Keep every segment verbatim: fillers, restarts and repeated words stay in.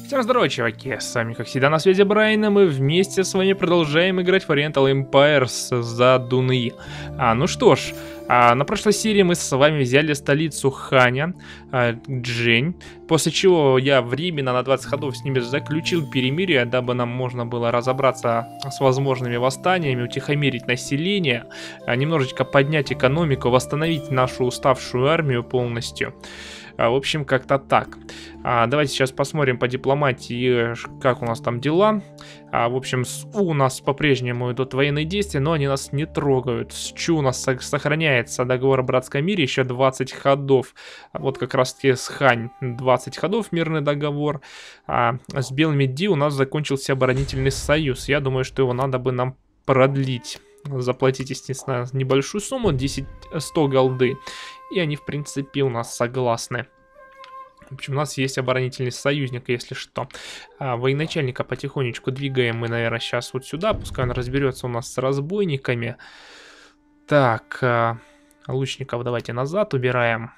Всем здорово, чуваки, с вами как всегда на связи Брайан, и мы вместе с вами продолжаем играть в Oriental Empires за Дуны. А, ну что ж, а, на прошлой серии мы с вами взяли столицу Ханя, а, Джень, после чего я временно на двадцать ходов с ними заключил перемирие, дабы нам можно было разобраться с возможными восстаниями, утихомирить население, а, немножечко поднять экономику, восстановить нашу уставшую армию полностью. В общем, как-то так. А, давайте сейчас посмотрим по дипломатии, как у нас там дела. А, в общем, с У у нас по-прежнему идут военные действия, но они нас не трогают. С Чу у нас сохраняется договор о братском мире, еще двадцать ходов. А вот как раз-таки с Хань двадцать ходов, мирный договор. А с белыми Ди у нас закончился оборонительный союз. Я думаю, что его надо бы нам продлить. Заплатить, естественно, небольшую сумму, десять-сто голды. И они, в принципе, у нас согласны. В общем, у нас есть оборонительный союзник, если что. А, военачальника потихонечку двигаем мы, наверное, сейчас вот сюда. Пускай он разберется у нас с разбойниками. Так, а, лучников давайте назад убираем.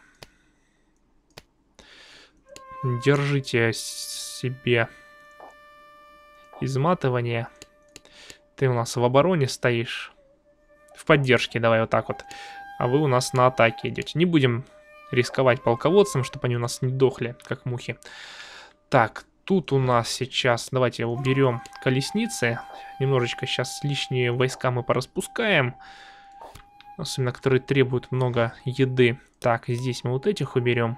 Держите себе изматывание. Ты у нас в обороне стоишь. В поддержке, давай вот так вот. А вы у нас на атаке идете. Не будем рисковать полководцам, чтобы они у нас не дохли, как мухи. Так, тут у нас сейчас... Давайте уберем колесницы. Немножечко сейчас лишние войска мы пораспускаем. Особенно, которые требуют много еды. Так, здесь мы вот этих уберем.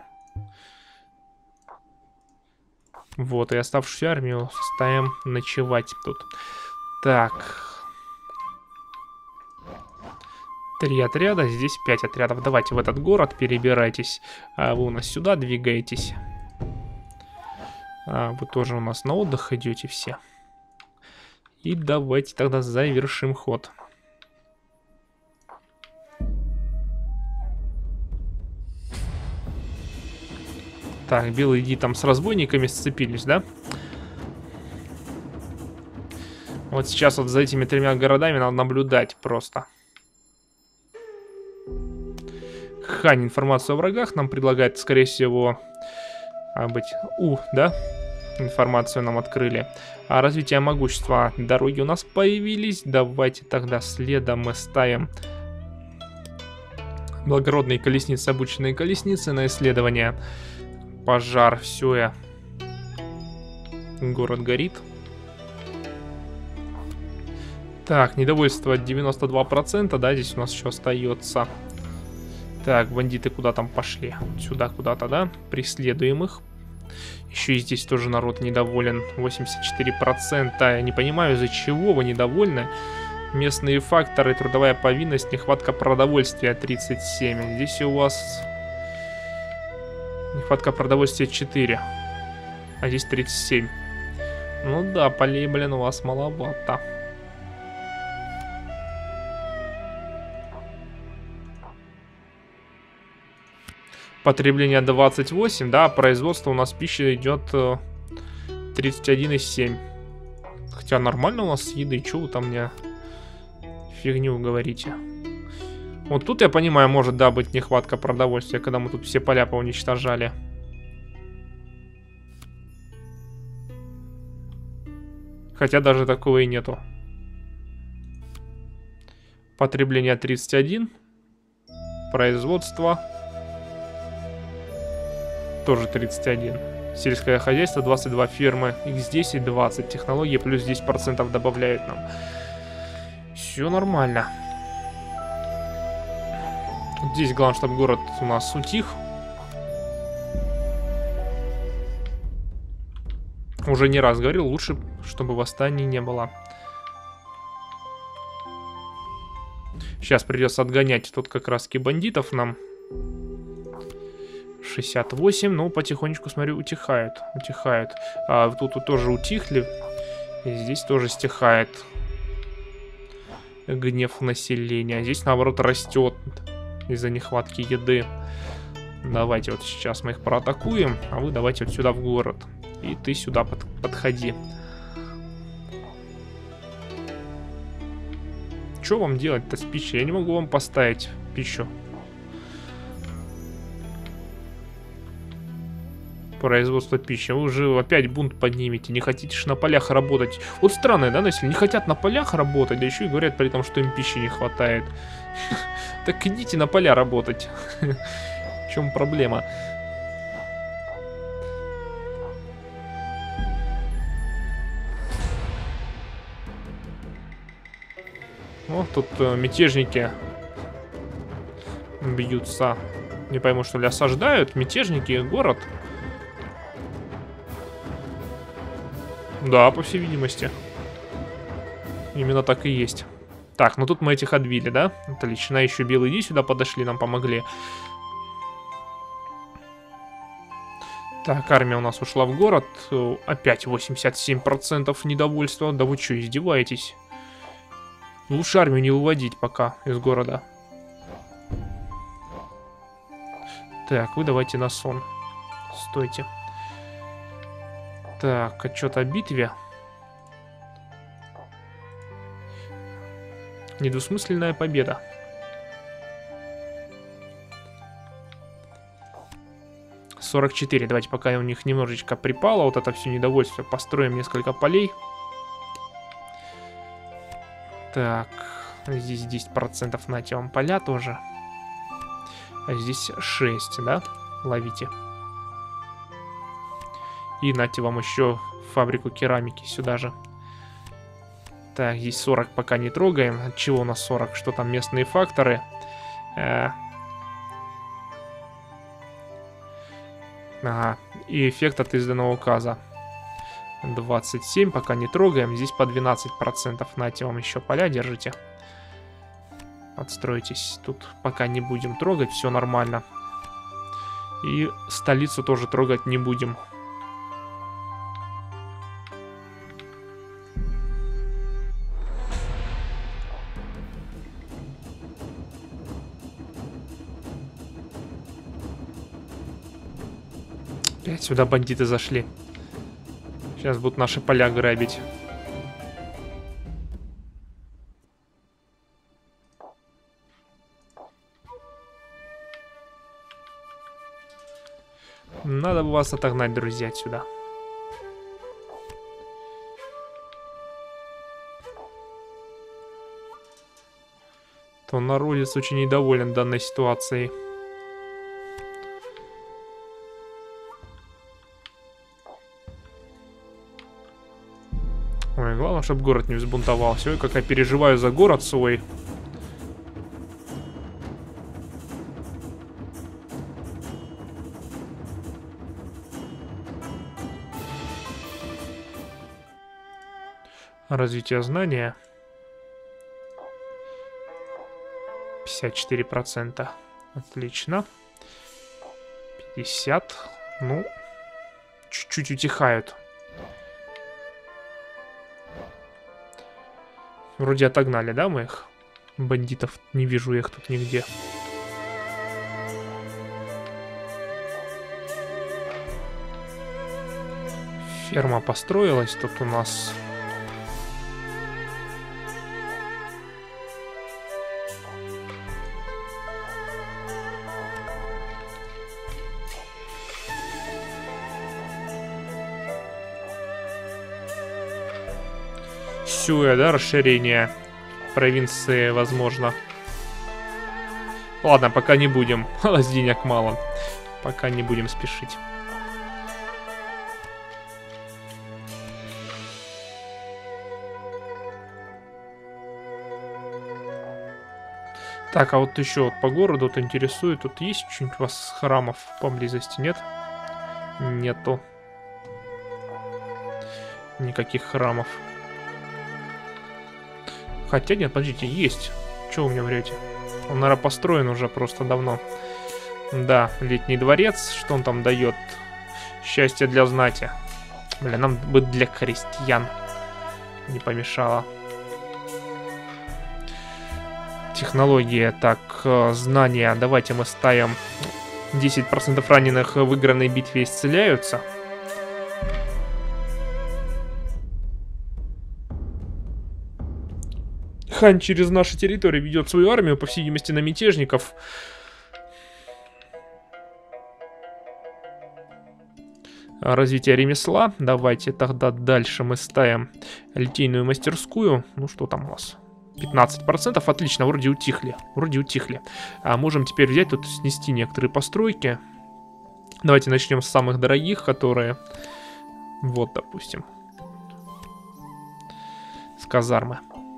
Вот, и оставшуюся армию ставим ночевать тут. Так... Три отряда, здесь пять отрядов. Давайте в этот город перебирайтесь. А вы у нас сюда двигаетесь. А вы тоже у нас на отдых идете все. И давайте тогда завершим ход. Так, белые Ди там с разбойниками сцепились, да? Вот сейчас вот за этими тремя городами надо наблюдать просто. Хань информацию о врагах нам предлагает, скорее всего, а, быть У, да? Информацию нам открыли. А развитие могущества. Дороги у нас появились. Давайте тогда следом мы ставим благородные колесницы, обученные колесницы на исследование. Пожар, все я. Город горит. Так, недовольство девяносто два процента, да, здесь у нас еще остается. Так, бандиты куда там пошли? Сюда куда-то, да? Преследуем их. Еще и здесь тоже народ недоволен. восемьдесят четыре процента. Я не понимаю, из-за чего вы недовольны. Местные факторы, трудовая повинность, нехватка продовольствия тридцать семь. Здесь у вас нехватка продовольствия четыре. А здесь тридцать семь. Ну да, полей, блин, у вас маловато. Потребление двадцать восемь, да, производство у нас пищи идет тридцать один и семь. Хотя нормально у нас с едой, чего вы там мне фигню говорите. Вот тут я понимаю, может, да, быть нехватка продовольствия, когда мы тут все поля поуничтожали. Хотя даже такого и нету. Потребление тридцать один. Производство тоже тридцать один. Сельское хозяйство двадцать два, фермы икс десять, двадцать. Технологии плюс десять процентов добавляют нам. Все нормально. Здесь главное, чтобы город у нас утих. Уже не раз говорил, лучше, чтобы восстаний не было. Сейчас придется отгонять тут как раз-таки бандитов нам. шестьдесят восемь, ну, потихонечку, смотрю, утихают. Утихают. А, тут, тут тоже утихли. И здесь тоже стихает гнев населения. А здесь, наоборот, растет из-за нехватки еды. Давайте вот сейчас мы их проатакуем. А вы давайте вот сюда в город. И ты сюда под, подходи. Что вам делать-то с пищей? Я не могу вам поставить пищу. Производство пищи. Вы уже опять бунт поднимете. Не хотите ж на полях работать. Вот странно, да, но если не хотят на полях работать, да еще и говорят при том, что им пищи не хватает. Так идите на поля работать. В чем проблема? О, тут э, мятежники бьются. Не пойму, что ли, осаждают мятежники город? Да, по всей видимости. Именно так и есть. Так, ну тут мы этих отбили, да? Отлично, еще белые иди сюда подошли, нам помогли. Так, армия у нас ушла в город. Опять восемьдесят семь процентов недовольства. Да вы что, издеваетесь? Лучше армию не выводить пока из города. Так, вы давайте на сон. Стойте. Так, отчет о битве. Недвусмысленная победа. сорок четыре. Давайте, пока у них немножечко припало вот это все недовольство, построим несколько полей. Так, здесь десять процентов нате вам поля тоже. А здесь шесть, да? Ловите. И нате вам еще фабрику керамики сюда же. Так, здесь сорок пока не трогаем. От чего у нас сорок? Что там местные факторы? Э ага. И эффект от изданного указа. двадцать семь пока не трогаем. Здесь по двенадцать процентов. Нате вам еще поля, держите. Отстройтесь. Тут пока не будем трогать. Все нормально. И столицу тоже трогать не будем. Опять сюда бандиты зашли. Сейчас будут наши поля грабить. Надо бы вас отогнать, друзья, отсюда. То народец очень недоволен данной ситуацией. Ой, главное, чтобы город не взбунтовался. Ой, как я переживаю за город свой. Развитие знания. пятьдесят четыре процента. Отлично. пятьдесят. Ну, чуть-чуть утихают. Вроде отогнали, да, мы их? Бандитов. Не вижу их тут нигде. Ферма построилась тут у нас. Сюэ, да, расширение провинции возможно. Ладно, пока не будем. У нас денег мало. Пока не будем спешить. Так, а вот еще вот по городу вот интересует. Тут есть что-нибудь у вас храмов поблизости, нет? Нету. Никаких храмов. Хотя нет, подождите, есть. Чего вы мне врете? Он, наверное, построен уже просто давно. Да, летний дворец. Что он там дает? Счастье для знати. Бля, нам бы для крестьян не помешало. Технология. Так, знания. Давайте мы ставим десять процентов раненых в выигранной битве исцеляются. Хан через наши территории ведет свою армию, по всей видимости, на мятежников. развития ремесла. Давайте тогда дальше мы ставим литейную мастерскую. Ну что там у нас? пятнадцать процентов, отлично, вроде утихли. Вроде утихли. А можем теперь взять тут, снести некоторые постройки. Давайте начнем с самых дорогих, которые... Вот, допустим. С казармы.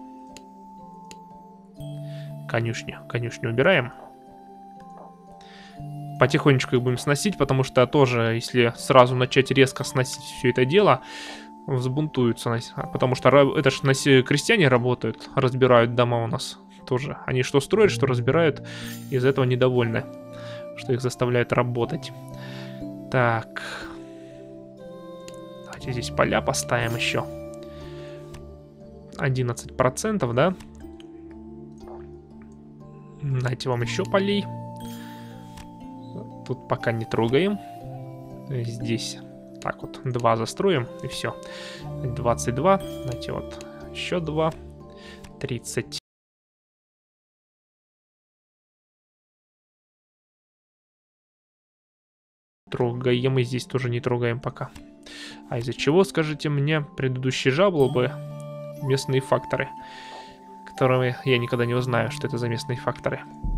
Конюшню. Конюшню убираем. Потихонечку их будем сносить, потому что тоже, если сразу начать резко сносить все это дело, взбунтуются. Потому что это же крестьяне работают, разбирают дома у нас тоже. Они что строят, что разбирают, из этого недовольны, что их заставляют работать. Так. Давайте здесь поля поставим еще. одиннадцать процентов, да? Дайте вам еще полей. Тут пока не трогаем. Здесь так вот два застроим и все. двадцать два. Знаете, вот еще два. тридцать. Трогаем и здесь тоже не трогаем пока. А из-за чего, скажите мне, предыдущие жалобы? Местные факторы, которые я никогда не узнаю, что это за местные факторы.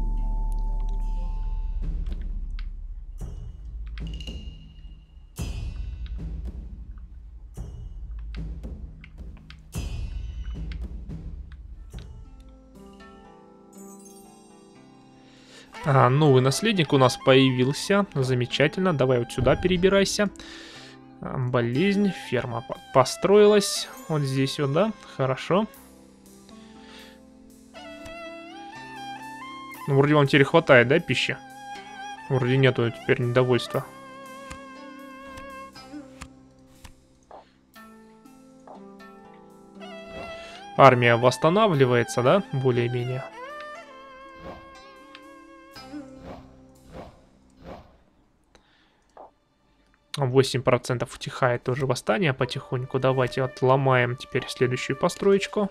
А, новый наследник у нас появился. Замечательно. Давай вот сюда перебирайся. А, болезнь. Ферма построилась. Вот здесь вот, да? Хорошо. Ну, вроде вам теперь хватает, да, пищи? Вроде нету теперь недовольства. Армия восстанавливается, да? Более-менее. восемь процентов утихает тоже восстание потихоньку. Давайте отломаем теперь следующую построечку.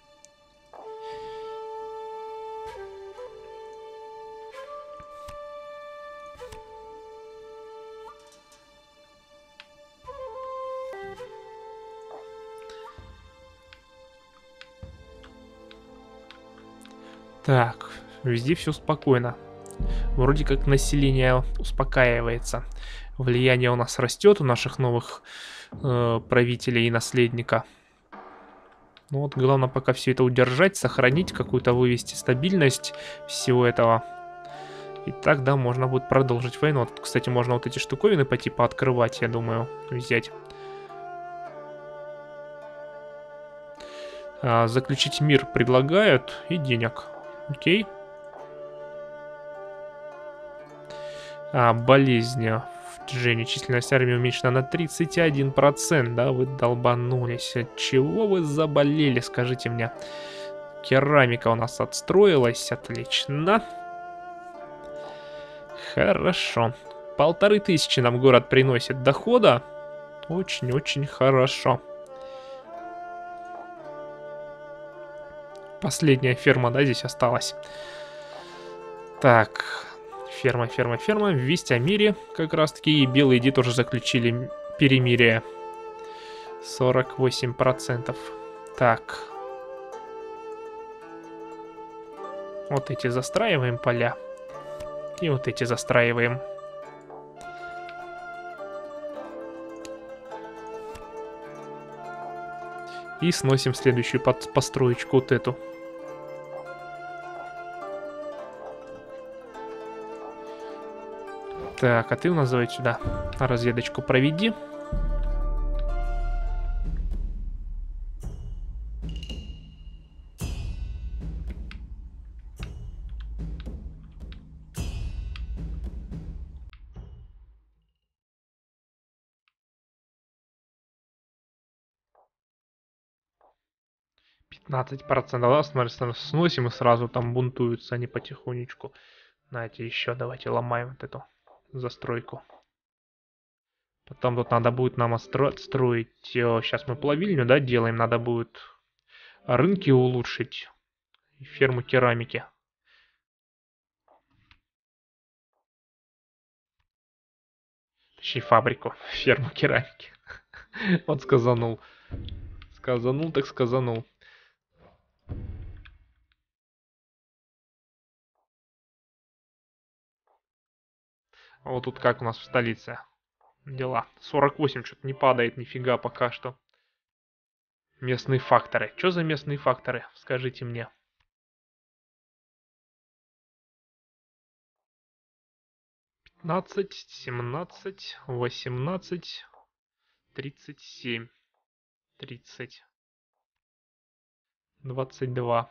Так, везде все спокойно. Вроде как население успокаивается. Влияние у нас растет у наших новых э, правителей и наследника. Ну вот, главное пока все это удержать, сохранить, какую-то вывести стабильность всего этого. И тогда можно будет продолжить войну. Вот, кстати, можно вот эти штуковины по типу открывать, я думаю, взять. А, заключить мир предлагают и денег. Окей. А, болезнь. Жени, численность армии уменьшена на тридцать один процент, да, вы долбанулись. От чего вы заболели, скажите мне? Керамика у нас отстроилась, отлично. Хорошо. Полторы тысячи нам город приносит дохода. Очень-очень хорошо. Последняя ферма, да, здесь осталась. Так... Ферма, ферма, ферма. Весть о мире как раз таки. И белые иди тоже заключили перемирие. сорок восемь процентов. Так. Вот эти застраиваем поля. И вот эти застраиваем. И сносим следующую под построечку, вот эту. Так, а ты у нас давай сюда разведочку проведи. пятнадцать процентов, да, смотри, сносим и сразу там бунтуются они потихонечку. Знаете, еще давайте ломаем вот эту застройку. Потом тут надо будет нам отстроить. Сейчас мы плавильню, да, делаем. Надо будет рынки улучшить. И ферму керамики. Точнее, фабрику, ферму керамики. Вот сказанул. Сказанул, так сказанул. А вот тут как у нас в столице дела? сорок восемь, что-то не падает нифига пока что. Местные факторы. Что за местные факторы? Скажите мне. пятнадцать, семнадцать, восемнадцать, тридцать семь, тридцать, двадцать два.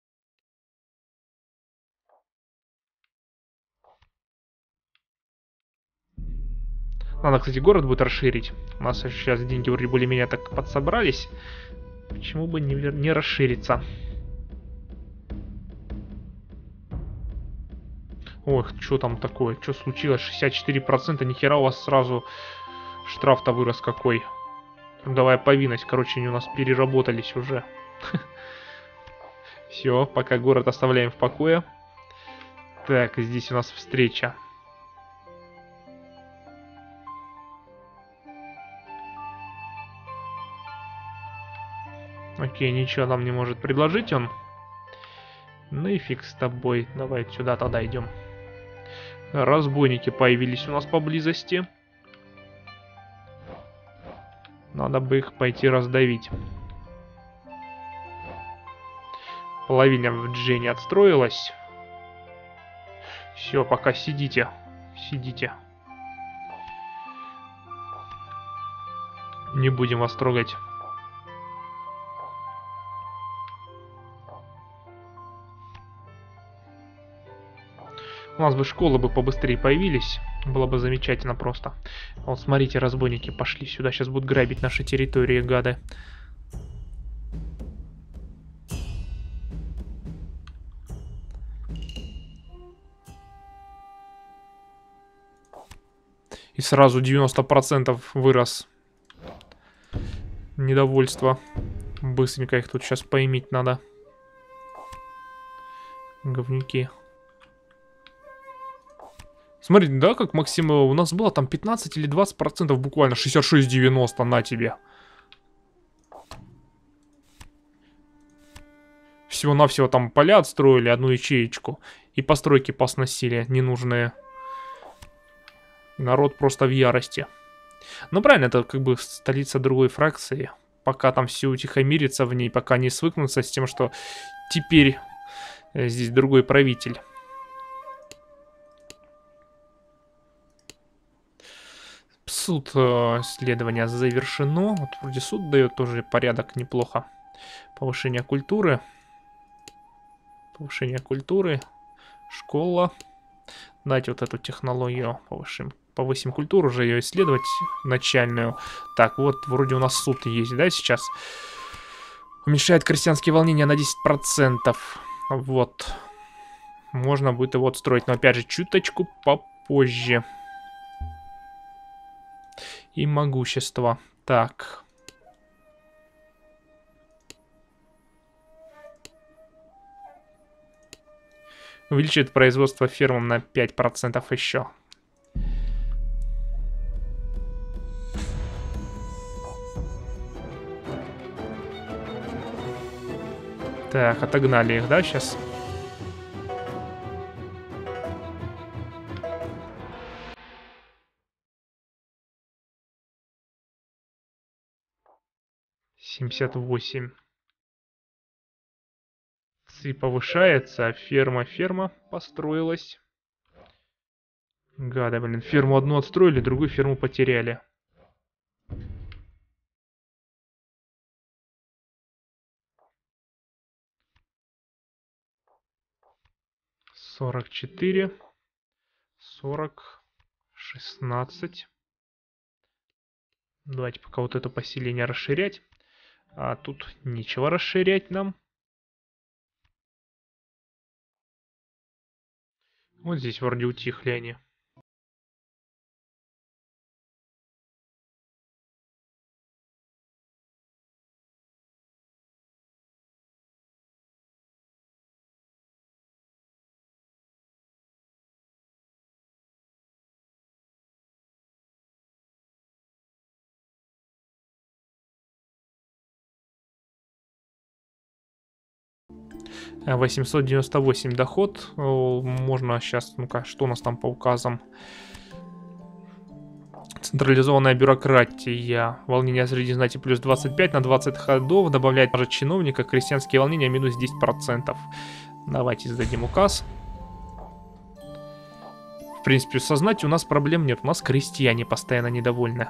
Надо, кстати, город будет расширить. У нас сейчас деньги вроде более-менее так подсобрались. Почему бы не, не расшириться? Ох, что там такое? Что случилось? шестьдесят четыре процента. Нихера у вас сразу штраф-то вырос какой. Трудовая повинность. Короче, они у нас переработались уже. Все, пока город оставляем в покое. Так, здесь у нас встреча. Окей, ничего нам не может предложить он. Ну и фиг с тобой. Давай сюда тогда идем. Разбойники появились у нас поблизости. Надо бы их пойти раздавить. Половина в Дженни отстроилась. Все, пока сидите. Сидите. Не будем вас трогать. У нас бы школы бы побыстрее появились. Было бы замечательно просто. Вот смотрите, разбойники пошли сюда. Сейчас будут грабить наши территории, гады. И сразу девяносто процентов вырос недовольство. Быстренько их тут сейчас поиметь надо. Говнюки. Смотрите, да, как Максим, у нас было там пятнадцать или двадцать процентов буквально. шестьдесят шесть девяносто на тебе. Всего-навсего там поля отстроили, одну ячеечку. И постройки посносили ненужные. Народ просто в ярости. Ну правильно, это как бы столица другой фракции. Пока там все утихомирится в ней, пока не свыкнутся с тем, что теперь здесь другой правитель. Суд э, следования завершено. Вот вроде суд дает тоже порядок неплохо. Повышение культуры. Повышение культуры. Школа. Дайте вот эту технологию. Повышим. Повысим культуру, уже ее исследовать начальную. Так, вот вроде у нас суд есть, да, сейчас? Уменьшает крестьянские волнения на десять процентов. Вот. Можно будет его отстроить, но опять же чуточку попозже. И могущество. Так. Увеличит производство фермам на пять процентов еще. Так, отогнали их, да, сейчас? семьдесят восемь. Ци повышается, а ферма-ферма построилась. Гады, блин, ферму одну отстроили, другую ферму потеряли. сорок четыре. сорок. шестнадцать. Давайте пока вот это поселение расширять. А тут нечего расширять нам. Вот здесь вроде утихли они. восемьсот девяносто восемь доход. Можно сейчас, ну-ка, что у нас там по указам? Централизованная бюрократия. Волнение среди знати плюс двадцать пять на двадцать ходов. Добавляет даже чиновника. Крестьянские волнения минус десять процентов. Давайте сдадим указ. В принципе, со знатью у нас проблем нет. У нас крестьяне постоянно недовольны.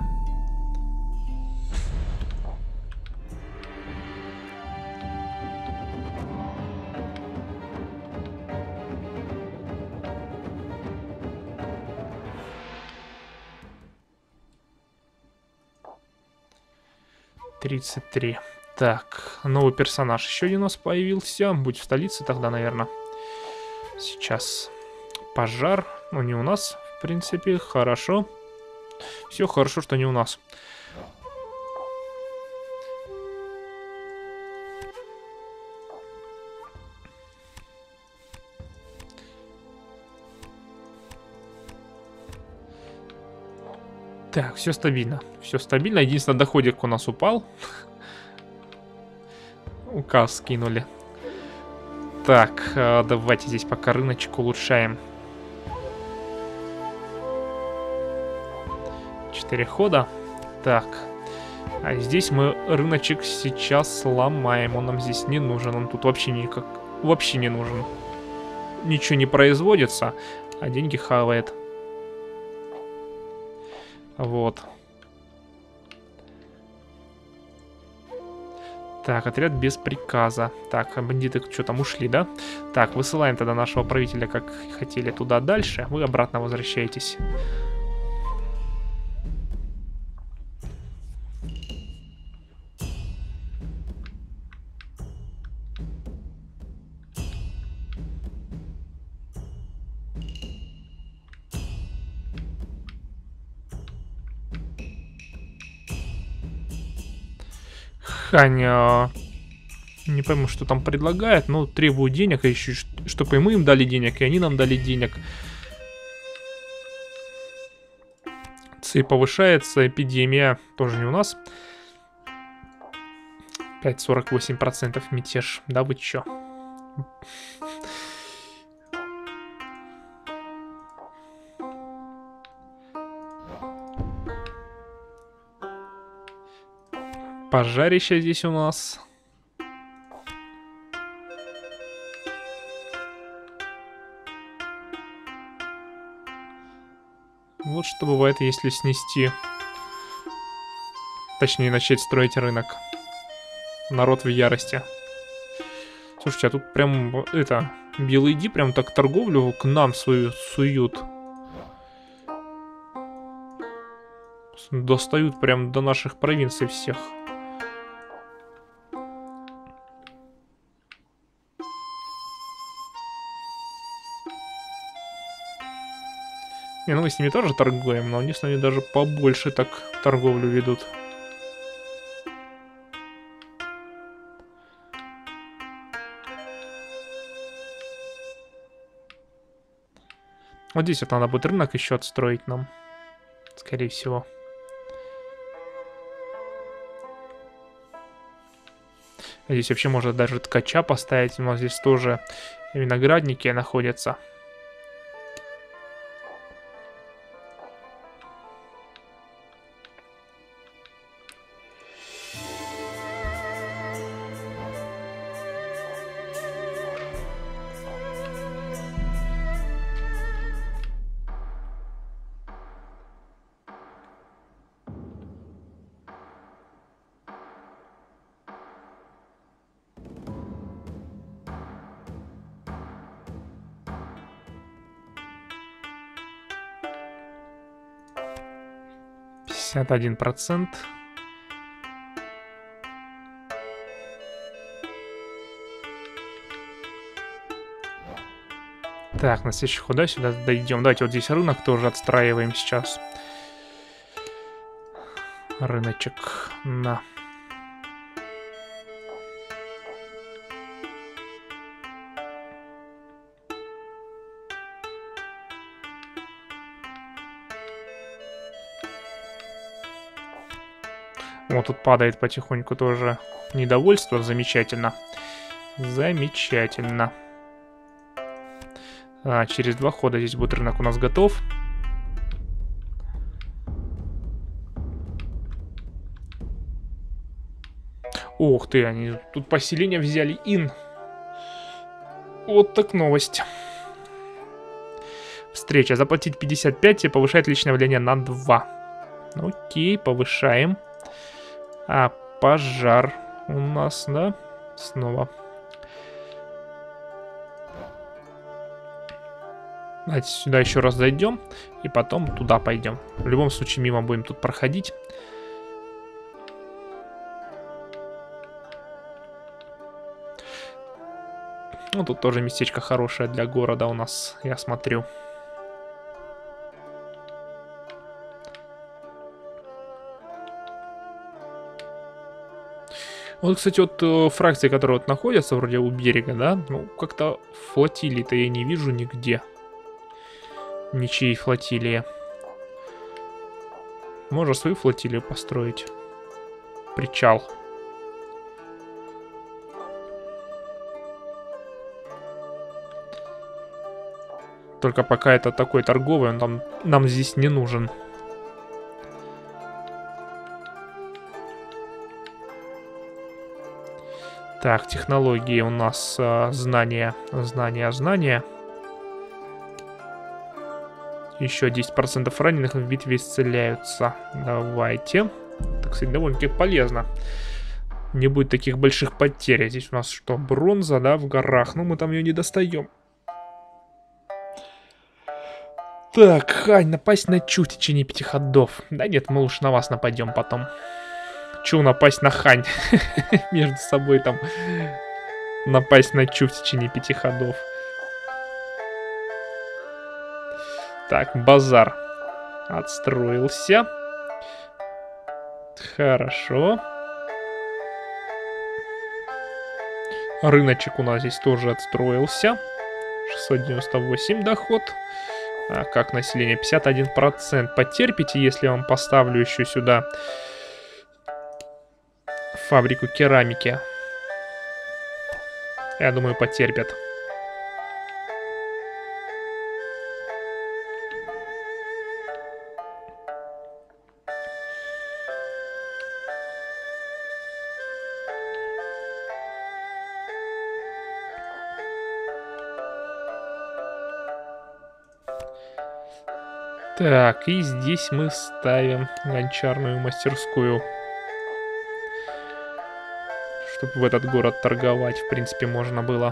тридцать три. Так, новый персонаж еще один у нас появился. Будь в столице тогда, наверное. Сейчас пожар. Ну, не у нас, в принципе. Хорошо. Все хорошо, что не у нас. Так, все стабильно. Все стабильно. Единственное, доходик у нас упал. Указ скинули. Так, давайте здесь пока рыночек улучшаем. Четыре хода. Так. А здесь мы рыночек сейчас сломаем. Он нам здесь не нужен. Он тут вообще никак... Вообще не нужен. Ничего не производится, а деньги хавает. Вот. Так, отряд без приказа. Так, бандиты что там ушли, да? Так, высылаем тогда нашего правителя, как хотели, туда дальше. Вы обратно возвращаетесь. Ханя, не пойму, что там предлагает, но требует денег, а еще чтобы и мы им дали денег, и они нам дали денег. Цель повышается, эпидемия тоже не у нас. пять целых сорок восемь сотых процента мятеж, да вы чё? Пожарище здесь у нас. Вот что бывает, если снести. Точнее, начать строить рынок. Народ в ярости. Слушайте, а тут прям, это, Белый Ди прям так торговлю к нам свою суют. Достают прям до наших провинций всех. Не, ну мы с ними тоже торгуем, но они с нами даже побольше так торговлю ведут. Вот здесь вот надо будет рынок еще отстроить нам. Скорее всего. Здесь вообще можно даже ткача поставить. У нас здесь тоже виноградники находятся. пятьдесят один процент. Так, на следующий хода сюда дойдем. Давайте вот здесь рынок тоже отстраиваем сейчас. Рыночек на. Вот тут падает потихоньку тоже недовольство, замечательно. Замечательно. А, через два хода здесь будет рынок у нас готов. Ух ты, они тут поселение взяли. Ин. Вот так новость. Встреча. Заплатить пятьдесят пять и повышает личное влияние на два. Окей, повышаем. А, пожар у нас, да? Снова. Давайте сюда еще раз зайдем. И потом туда пойдем. В любом случае мимо будем тут проходить. Ну, тут тоже местечко хорошее для города у нас, я смотрю. Вот, кстати, вот э, фракции, которые вот находятся вроде у берега, да, ну, как-то флотилии-то я не вижу нигде. Ничьей флотилии. Можно свою флотилию построить. Причал. Только пока это такой торговый, он нам, нам здесь не нужен. Так, технологии у нас а, знания, знания, знания. Еще десять процентов раненых в битве исцеляются. Давайте. Так, кстати, довольно-таки полезно. Не будет таких больших потерь. Здесь у нас что, бронза, да, в горах. Но мы там ее не достаем. Так, Хань, напасть на Чу в течение пяти ходов. Да нет, мы лучше на вас нападем потом. Чу напасть на Хань. Между собой там напасть на Чу в течение пяти ходов. Так, базар отстроился. Хорошо. Рыночек у нас здесь тоже отстроился. шестьсот девяносто восемь доход. А как население? пятьдесят один процент. Потерпите, если я вам поставлю еще сюда фабрику керамики. Я думаю, потерпят. Так, и здесь мы ставим гончарную мастерскую. Чтобы в этот город торговать, в принципе, можно было.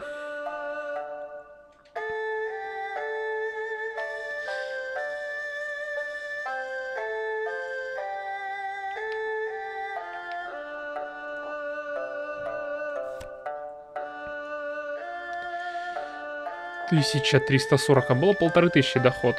тысяча триста сорок, а было полторы тысячи доход.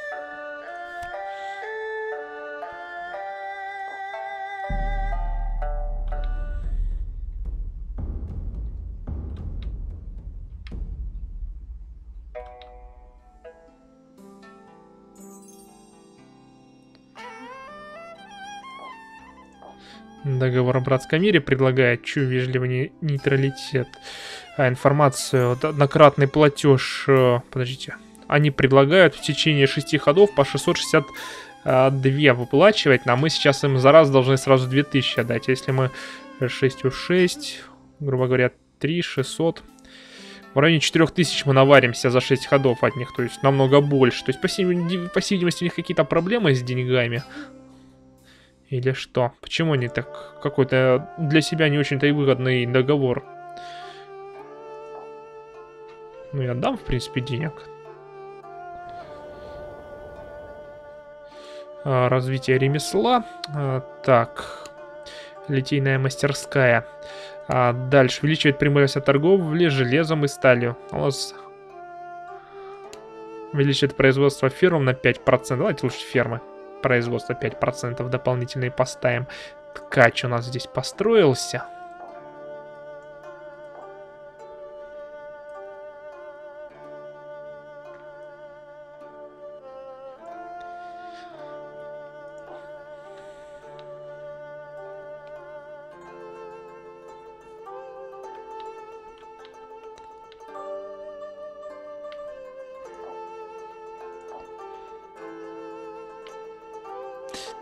Договор о братском мире предлагает Чу вежливый нейтралитет. А информацию, вот, однократный платеж, э, подождите, они предлагают в течение шести ходов по шестьсот шестьдесят два выплачивать, но мы сейчас им за раз должны сразу две тысячи отдать. Если мы шесть шесть, грубо говоря, три шестьсот, в районе четырёх тысяч мы наваримся за шесть ходов от них, то есть намного больше. То есть, по всей, по всей видимости, у них какие-то проблемы с деньгами. Или что? Почему они так... Какой-то для себя не очень-то и выгодный договор. Ну, я дам, в принципе, денег. А, развитие ремесла. А, так. Литейная мастерская. А, дальше. Увеличивает прямость от торговли железом и сталью. У нас... Увеличивает производство ферм на пять процентов. Давайте лучше фермы. Производство пять процентов дополнительные поставим. Ткач у нас здесь построился.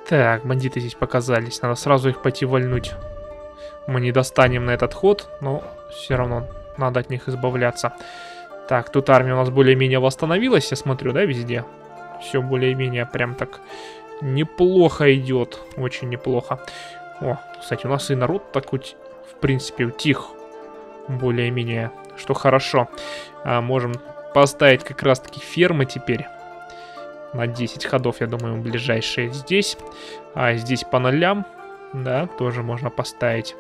Так, бандиты здесь показались. Надо сразу их пойти вальнуть. Мы не достанем на этот ход, но все равно надо от них избавляться. Так, тут армия у нас более-менее восстановилась, я смотрю, да, везде? Все более-менее прям так неплохо идет. Очень неплохо. О, кстати, у нас и народ так вот, в принципе, утих. Более-менее, что хорошо. А, можем поставить как раз-таки фермы теперь. На десять ходов, я думаю, ближайшие здесь. А здесь по нолям, да, тоже можно поставить.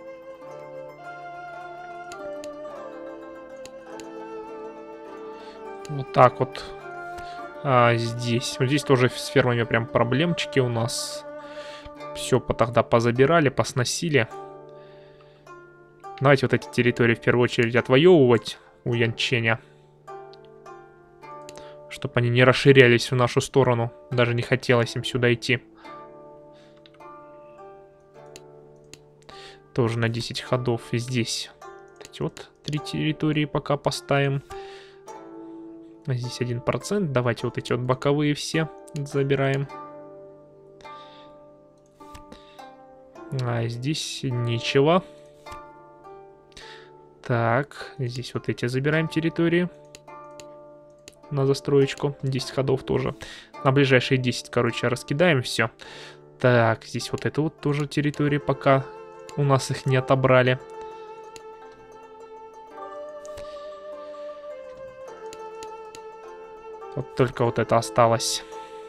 Вот так вот. А здесь. Вот здесь тоже с фермами прям проблемчики у нас. Все по тогда позабирали, посносили. Давайте вот эти территории в первую очередь отвоевывать у Янченя. Чтобы они не расширялись в нашу сторону. Даже не хотелось им сюда идти. Тоже на десять ходов. И здесь эти вот три территории пока поставим. А здесь один процент. Давайте вот эти вот боковые все забираем. А здесь ничего. Так, здесь вот эти забираем территории. На застроечку. десять ходов тоже. На ближайшие десять, короче, раскидаем все. Так, здесь вот это вот тоже территории, пока у нас их не отобрали. Вот только вот это осталось.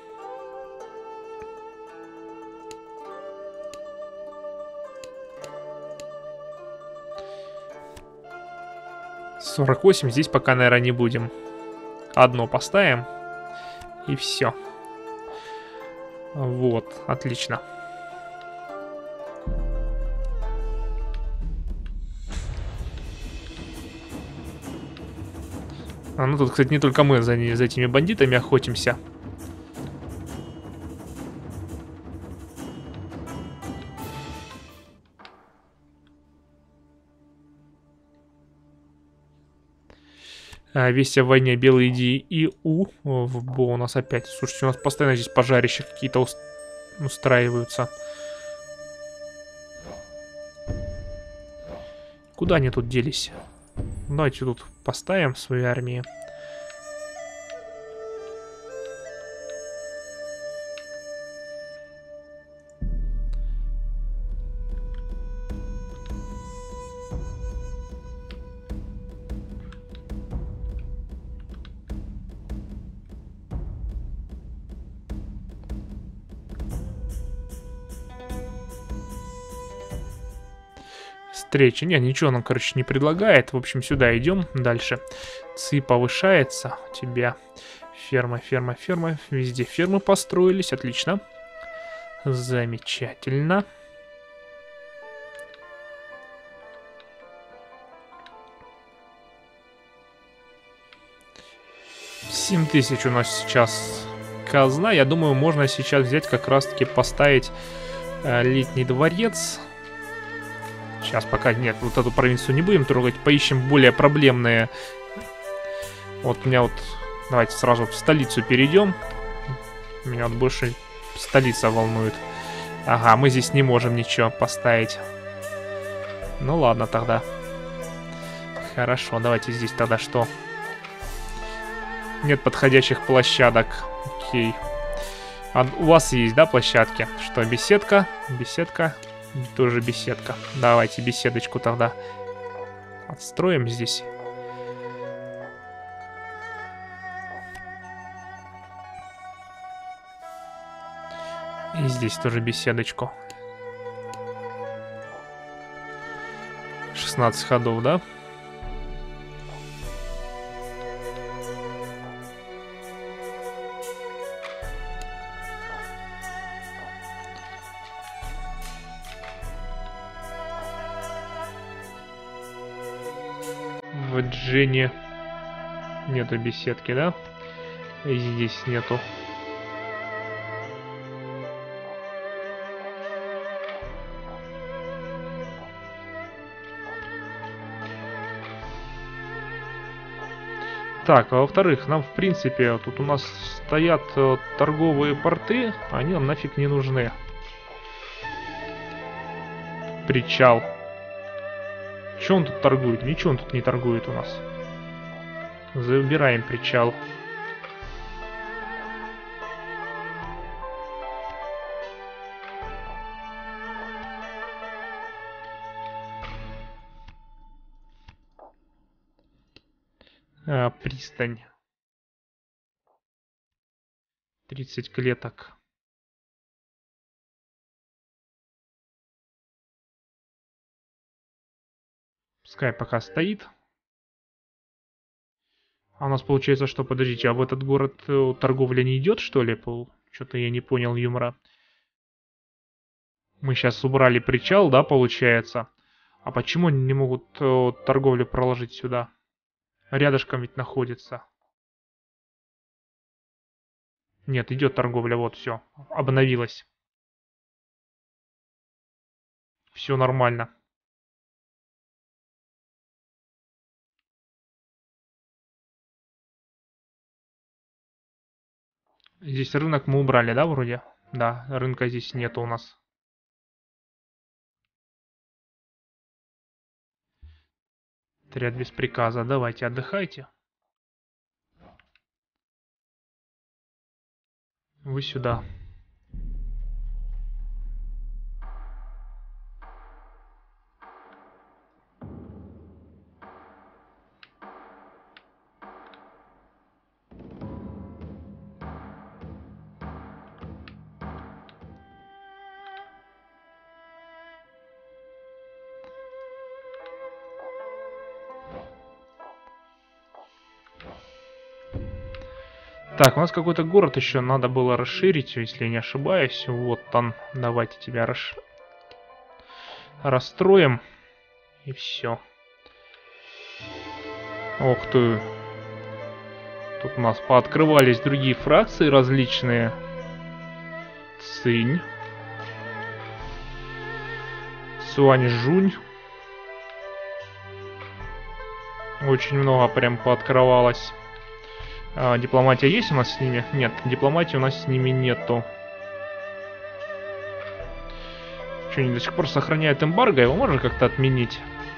сорок восемь здесь пока, наверное, не будем. Одно поставим. И все. Вот, отлично. А, ну тут, кстати, не только мы за, за этими бандитами охотимся. Весть о войне, Белый иди и У в Бо у нас опять. Слушайте, у нас постоянно здесь пожарища какие-то устраиваются. Куда они тут делись? Давайте тут поставим свои армии. Встреча. Не, ничего нам, короче, не предлагает. В общем, сюда идем дальше. ЦИ повышается. У тебя ферма, ферма, ферма. Везде фермы построились. Отлично. Замечательно. семь тысяч у нас сейчас казна. Я думаю, можно сейчас взять как раз-таки поставить э, летний дворец. Сейчас пока нет, вот эту провинцию не будем трогать. Поищем более проблемные. Вот меня вот... Давайте сразу в столицу перейдем. Меня вот больше столица волнует. Ага, мы здесь не можем ничего поставить. Ну ладно тогда. Хорошо, давайте здесь тогда что? Нет подходящих площадок. Окей. А у вас есть, да, площадки? Что, беседка? Беседка. Тоже беседка. Давайте беседочку тогда отстроим здесь. И здесь тоже беседочку. шестнадцать ходов, да? В Джене нету беседки, да? И здесь нету. Так, а во-вторых, нам, в принципе, тут у нас стоят э, торговые порты, они нам нафиг не нужны. Причал. Че он тут торгует? Ничего он тут не торгует у нас. Забираем причал. А, пристань. тридцать клеток. Пускай пока стоит. А у нас получается, что, подождите, а в этот город э, торговля не идет, что ли? Что-то я не понял юмора. Мы сейчас убрали причал, да, получается? А почему они не могут э, торговлю проложить сюда? Рядышком ведь находится. Нет, идет торговля, вот все. Обновилась. Все нормально. Здесь рынок мы убрали, да, вроде? Да, рынка здесь нету у нас. Отряд без приказа. Давайте, отдыхайте. Вы сюда. Так, у нас какой-то город еще надо было расширить, если я не ошибаюсь. Вот он. Давайте тебя расш... расстроим. И все. Ох ты. Тут у нас пооткрывались другие фракции различные. Цинь. Суаньжунь. Очень много прям пооткрывалось. А, дипломатия есть у нас с ними? Нет, дипломатии у нас с ними нету. Что, они до сих пор сохраняют эмбарго? Его можно как-то отменить?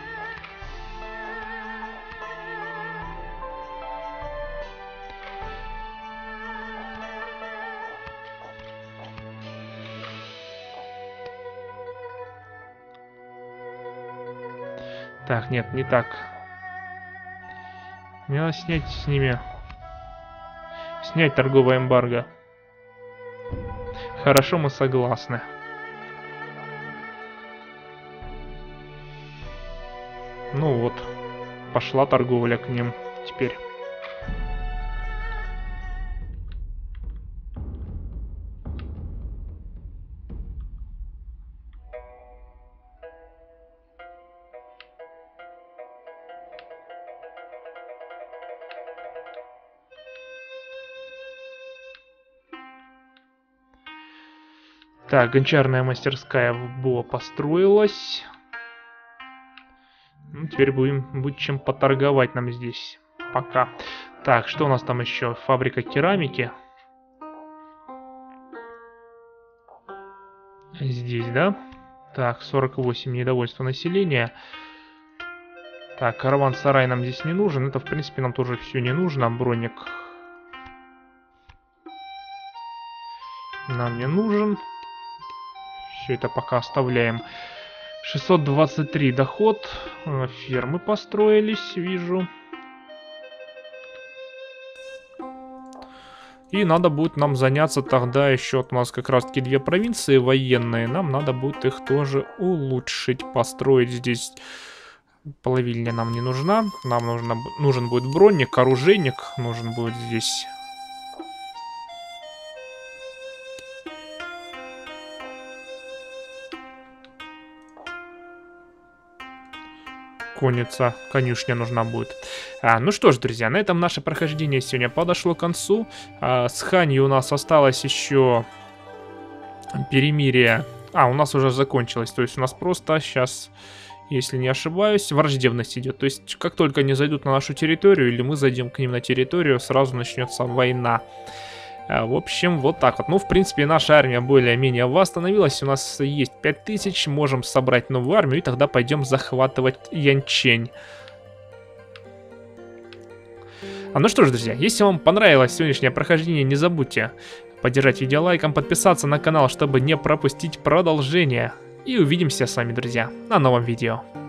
Так, нет, не так. Мне надо снять с ними... Снять торговое эмбарго. Хорошо, мы согласны. Ну вот. Пошла торговля к ним теперь. Так, гончарная мастерская в Бо построилась. Ну, теперь будем, будет чем поторговать нам здесь. Пока. Так, что у нас там еще? Фабрика керамики. Здесь, да? Так, сорок восемь недовольства населения. Так, караван-сарай нам здесь не нужен. Это, в принципе, нам тоже все не нужно. Броник нам не нужен. Все это пока оставляем. шестьсот двадцать три доход. Фермы построились, вижу. И надо будет нам заняться тогда еще. У нас как раз таки две провинции военные. Нам надо будет их тоже улучшить. Построить здесь. Плавильня нам не нужна. Нам нужно, нужен будет броник, оружейник. Нужен будет здесь... Конница, конюшня нужна будет. А, ну что ж, друзья, на этом наше прохождение сегодня подошло к концу. А, с Ханью у нас осталось еще перемирие. А, у нас уже закончилось. То есть у нас просто сейчас если не ошибаюсь, враждебность идет. То есть, как только они зайдут на нашу территорию, или мы зайдем к ним на территорию, сразу начнется война. В общем, вот так вот. Ну, в принципе, наша армия более-менее восстановилась. У нас есть пять тысяч, можем собрать новую армию, и тогда пойдем захватывать Янчень. А ну что ж, друзья, если вам понравилось сегодняшнее прохождение, не забудьте поддержать видео лайком, подписаться на канал, чтобы не пропустить продолжение. И увидимся с вами, друзья, на новом видео.